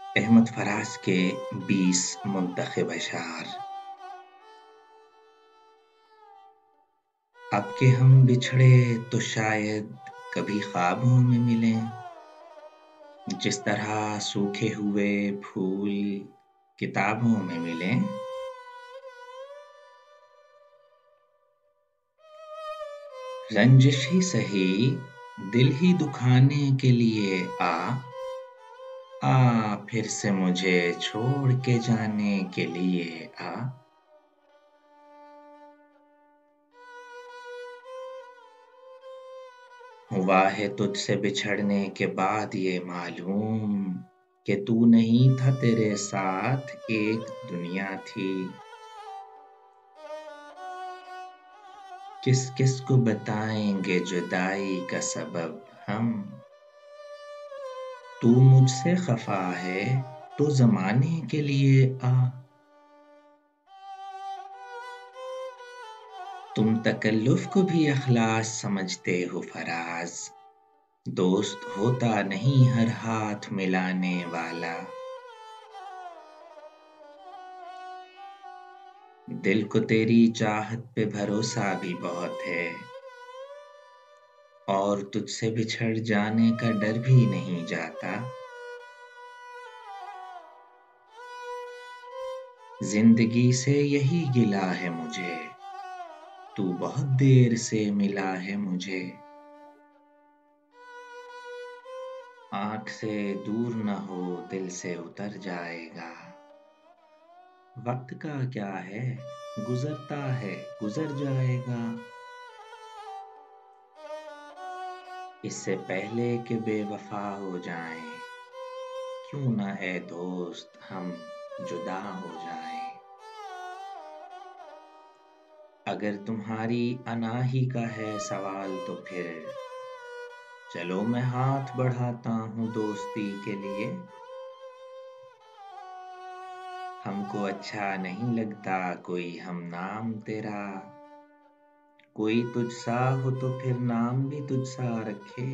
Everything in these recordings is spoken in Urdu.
احمد فراز کے 20 منتخب اشعار۔ اب کہ ہم بچھڑے تو شاید کبھی خوابوں میں ملیں، جس طرح سوکھے ہوئے پھول کتابوں میں ملیں۔ رنجش ہی سہی دل ہی دکھانے کے لیے آ پھر سے مجھے چھوڑ کے جانے کے لیے آ۔ ہوا ہے تجھ سے بچھڑنے کے بعد یہ معلوم کہ تو نہیں تھا، تیرے ساتھ ایک دنیا تھی۔ کس کس کو بتائیں گے جدائی کا سبب ہم، تو مجھ سے خفا ہے تو زمانے کے لیے آ۔ تم تکلف کو بھی اخلاص سمجھتے ہو فراز، دوست ہوتا نہیں ہر ہاتھ ملانے والا۔ دل کو تیری چاہت پہ بھروسہ بھی بہت ہے، اور تجھ سے بچھڑ جانے کا ڈر بھی نہیں جاتا۔ زندگی سے یہی گلہ ہے مجھے، تو بہت دیر سے ملا ہے مجھے۔ آنکھ سے دور نہ ہو دل سے اتر جائے گا، وقت کا کیا ہے گزرتا ہے گزر جائے گا۔ اس سے پہلے کہ بے وفا ہو جائیں، کیوں نہ اے دوست ہم جدا ہو جائیں۔ اگر تمہاری انا ہی کا ہے سوال تو پھر چلو میں ہاتھ بڑھاتا ہوں دوستی کے لیے۔ ہم کو اچھا نہیں لگتا کوئی ہم نام تیرا، کوئی تجھ سا ہو تو پھر نام بھی تجھ سا رکھے۔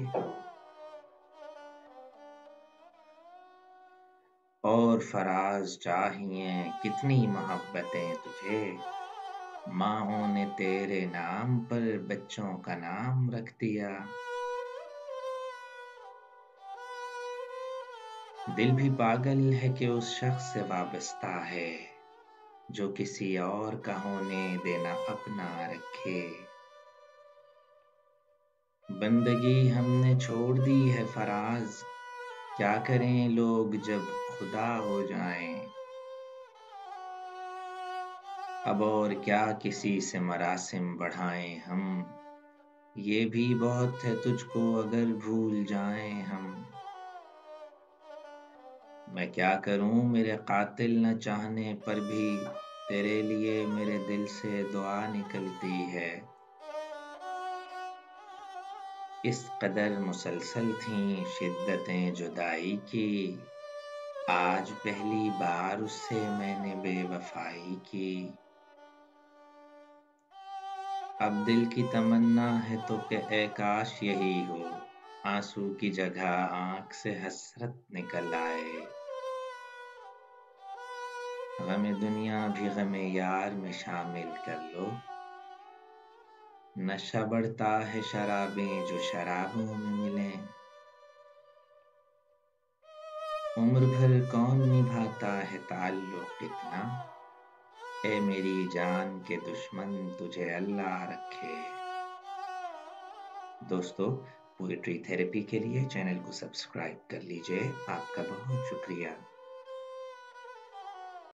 اور فراز چاہیے کتنی محبتیں تجھے، ماؤں نے تیرے نام پر بچوں کا نام رکھ دیا۔ دل بھی پاگل ہے کہ اس شخص سے وابستہ ہے، جو کسی اور کا ہونے دینا اپنا رکھے۔ بندگی ہم نے چھوڑ دی ہے فراز، کیا کریں لوگ جب خدا ہو جائیں۔ اب اور کیا کسی سے مراسم بڑھائیں ہم، یہ بھی بہت ہے تجھ کو اگر بھول جائیں ہم۔ میں کیا کروں میرے قاتل نہ چاہنے پر بھی، تیرے لیے میرے دل سے دعا نکلتی ہے۔ اس قدر مسلسل تھیں شدتیں جدائی کی، آج پہلی بار اس سے میں نے بے وفائی کی۔ اب دل کی تمنا ہے تو کہ اے کاش یہی ہو، آنسو کی جگہ آنکھ سے حسرت نکل آئے۔ غم دنیا بھی غم یار میں شامل کر لو، نشہ بڑھتا ہے شرابیں جو شرابوں میں ملیں۔ عمر بھر کون نبھاتا ہے تعلق اتنا، اے میری جان کے دشمن تجھے اللہ رکھے۔ دوستو، پوئٹری تھیراپی کے لیے چینل کو سبسکرائب کر لیجئے۔ آپ کا بہت شکریہ۔